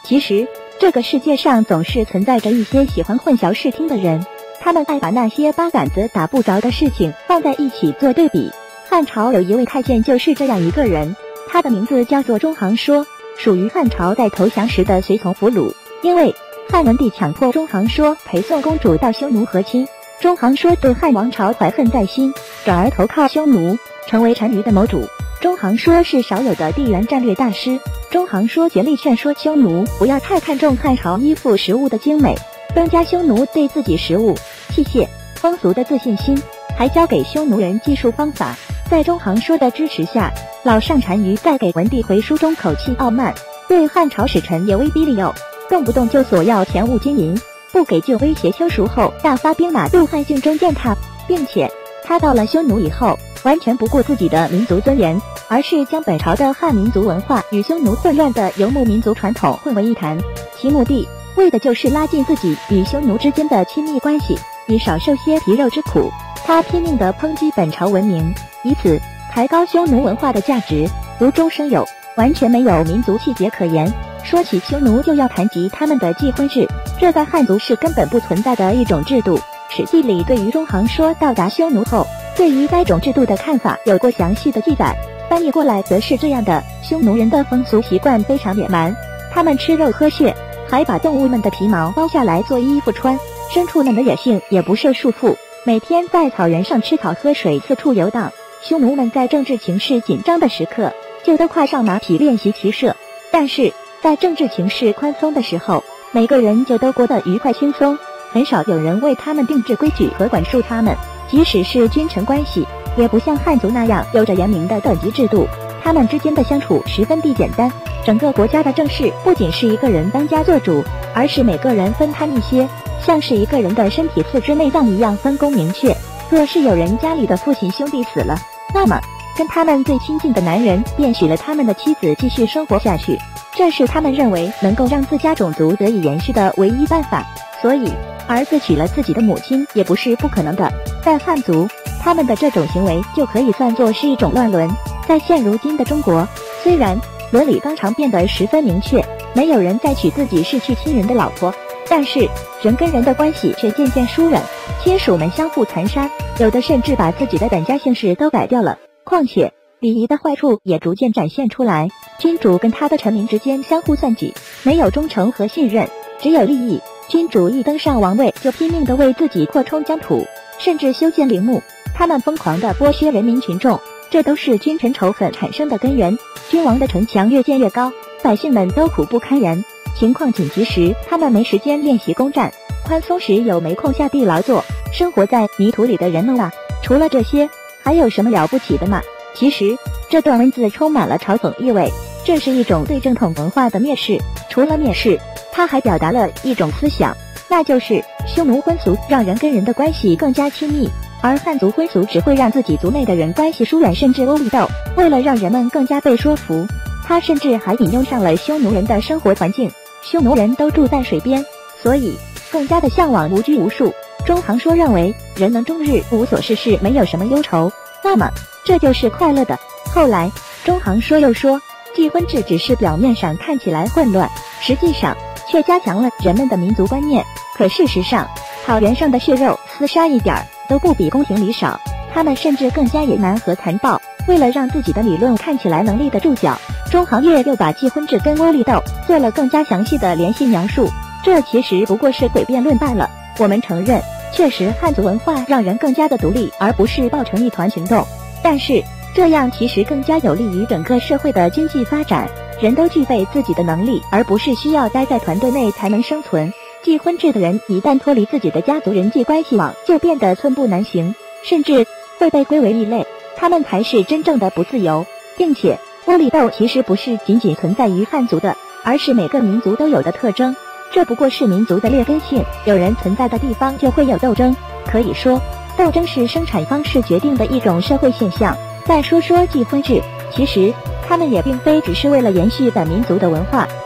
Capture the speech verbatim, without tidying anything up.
其实，这个世界上总是存在着一些喜欢混淆视听的人，他们爱把那些八竿子打不着的事情放在一起做对比。汉朝有一位太监就是这样一个人，他的名字叫做中行说，属于汉朝在投降时的随从俘虏。因为汉文帝强迫中行说陪宋公主到匈奴和亲，中行说对汉王朝怀恨在心，转而投靠匈奴，成为单于的谋主。中行说是少有的地缘战略大师。中行说竭力劝说匈奴不要太看重汉朝依附食物的精美，增加匈奴对自己食物、器械、风俗的自信心，还教给匈奴人技术方法。在中行说的支持下，老上单于在给文帝回书中口气傲慢，对汉朝使臣也威逼利诱，动不动就索要钱物金银，不给就威胁秋熟后大发兵马入汉境中践踏，并且他到了匈奴以后，完全不顾自己的民族尊严，而是将本朝的汉民族文化与匈奴混乱的游牧民族传统混为一谈，其目的为的就是拉近自己与匈奴之间的亲密关系，以少受些皮肉之苦。他拼命地抨击本朝文明，以此抬高匈奴文化的价值，无中生有，完全没有民族气节可言。说起匈奴就要谈及他们的继婚制，这在汉族是根本不存在的一种制度。史记里对于中行说到达匈奴后对于该种制度的看法有过详细的记载，翻译过来则是这样的：匈奴人的风俗习惯非常野蛮，他们吃肉喝血，还把动物们的皮毛剥下来做衣服穿，牲畜们的野性也不受束缚，每天在草原上吃草喝水，四处游荡。匈奴们在政治情势紧张的时刻就都跨上马匹练习骑射，但是在政治情势宽松的时候，每个人就都过得愉快轻松，很少有人为他们定制规矩和管束他们。即使是君臣关系，也不像汉族那样有着严明的等级制度，他们之间的相处十分地简单。整个国家的政事不仅是一个人当家做主，而是每个人分摊一些，像是一个人的身体四肢内脏一样分工明确。若是有人家里的父亲兄弟死了，那么跟他们最亲近的男人便许了他们的妻子继续生活下去，这是他们认为能够让自家种族得以延续的唯一办法。所以儿子娶了自己的母亲也不是不可能的。在汉族，他们的这种行为就可以算作是一种乱伦。在现如今的中国，虽然伦理纲常变得十分明确，没有人再娶自己逝去亲人的老婆，但是人跟人的关系却渐渐疏远，亲属们相互残杀，有的甚至把自己的本家姓氏都改掉了。况且礼仪的坏处也逐渐展现出来，君主跟他的臣民之间相互算计，没有忠诚和信任，只有利益。君主一登上王位就拼命地为自己扩充疆土，甚至修建陵墓，他们疯狂地剥削人民群众，这都是君臣仇恨产生的根源。君王的城墙越建越高，百姓们都苦不堪言。情况紧急时，他们没时间练习攻战，宽松时又没空下地劳作。生活在泥土里的人们啊，除了这些还有什么了不起的吗？其实这段文字充满了嘲讽意味，这是一种对正统文化的蔑视。除了蔑视，它还表达了一种思想，那就是匈奴婚俗让人跟人的关系更加亲密，而汉族婚俗只会让自己族内的人关系疏远，甚至窝里斗。为了让人们更加被说服，他甚至还引用上了匈奴人的生活环境。匈奴人都住在水边，所以更加的向往无拘无束。中行说认为，人能终日无所事事，没有什么忧愁，那么这就是快乐的。后来中行说又说，继婚制只是表面上看起来混乱，实际上却加强了人们的民族观念。可事实上，草原上的血肉厮杀一点都不比宫廷里少，他们甚至更加野蛮和残暴。为了让自己的理论看起来能立得住脚，中行业又把继婚制跟窝里斗做了更加详细的联系描述。这其实不过是诡辩论罢了。我们承认，确实汉族文化让人更加的独立，而不是抱成一团群众，但是这样其实更加有利于整个社会的经济发展。人都具备自己的能力，而不是需要待在团队内才能生存。继婚制的人一旦脱离自己的家族人际关系网，就变得寸步难行，甚至会被归为异类，他们才是真正的不自由。并且窝里斗其实不是仅仅存在于汉族的，而是每个民族都有的特征，这不过是民族的劣根性，有人存在的地方就会有斗争。可以说，斗争是生产方式决定的一种社会现象。再说说继婚制，其实他们也并非只是为了延续本民族的文化，